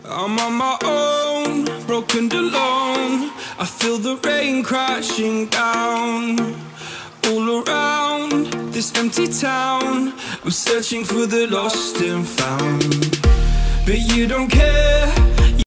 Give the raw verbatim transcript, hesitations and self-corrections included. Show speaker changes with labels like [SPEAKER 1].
[SPEAKER 1] I'm on my own, broken and alone. I feel the rain crashing down all around this empty town. I'm searching for the lost and found, but you don't care.